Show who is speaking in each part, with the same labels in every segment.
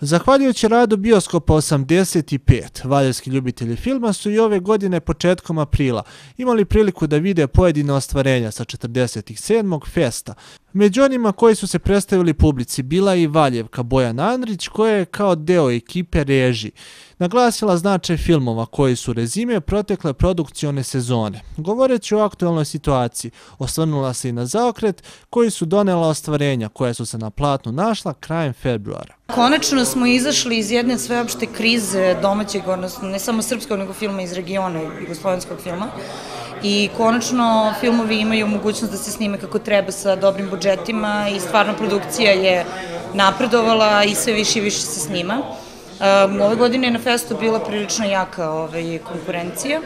Speaker 1: Zahvaljujući radu Bioskopa 85, valjevski ljubitelji filma su i ove godine početkom aprila imali priliku da vide pojedine ostvarenja sa 47. festa. Među onima koji su se predstavili publici bila je i Valjevka Bojana Andrić, koja je kao deo ekipe režiji naglasila značaj filmova koji su rezime protekle produkcione sezone. Govoreći o aktualnoj situaciji, osvrnula se i na zaokret koji su donela ostvarenja koja su se na platnu našla krajem februara.
Speaker 2: Konačno smo izašli iz jedne sveopšte krize domaćeg, odnosno ne samo srpskog, nego filma iz regiona, jugoslovenskog filma. I konačno filmovi imaju mogućnost da se snime kako treba sa dobrim budžetima i stvarno produkcija je napredovala i sve više i više se snima. Ove godine je na festu bila prilično jaka konkurencija.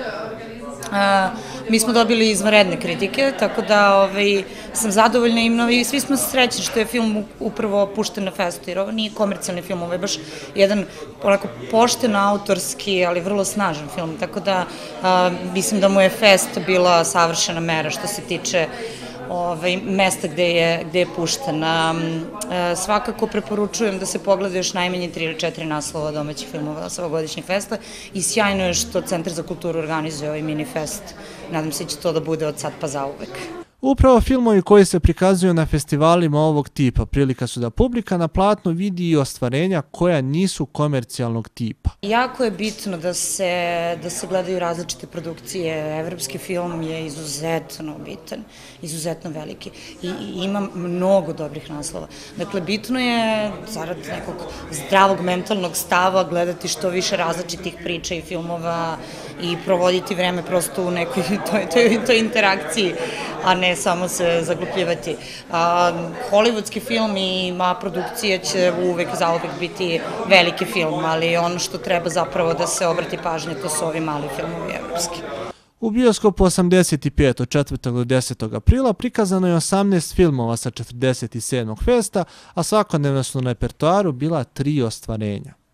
Speaker 2: Mi smo dobili izvanredne kritike, tako da sam zadovoljna i svi smo srećni što je film upravo pušten na festu, jer ovo nije komercijalni film, ovo je baš jedan onako pošten, autorski, ali vrlo snažan film, tako da mislim da mu je fest bila savršena mera što se tiče mesta gde je puštena. Svakako preporučujem da se pogleda još najmanje 3 ili 4 naslova domaćih filmova sa ovogodišnjeg festa i sjajno je što Centar za kulturu organizuje ovaj mini fest. Nadam se da će to da bude od sad pa zauvek.
Speaker 1: Upravo filmovi koji se prikazuju na festivalima ovog tipa prilika su da publika na platnu vidi i ostvarenja koja nisu komercijalnog tipa.
Speaker 2: Jako je bitno da se gledaju različite produkcije. Evropski film je izuzetno bitan, izuzetno veliki i ima mnogo dobrih naslova. Dakle, bitno je zarad nekog zdravog mentalnog stava gledati što više različitih priča i filmova i provoditi vreme prosto u nekoj toj interakciji, a ne samo se zaglupljivati. Hollywoodski film i produkcija će zauvek biti veliki film, ali ono što treba zapravo da se obrati pažnje, to su ovi mali filmovi evropski.
Speaker 1: U Bioskopu 85 od 4. do 10. aprila prikazano je 18 filmova sa 47. festa, a svakodnevno su na repertoaru bila 3 ostvarenja.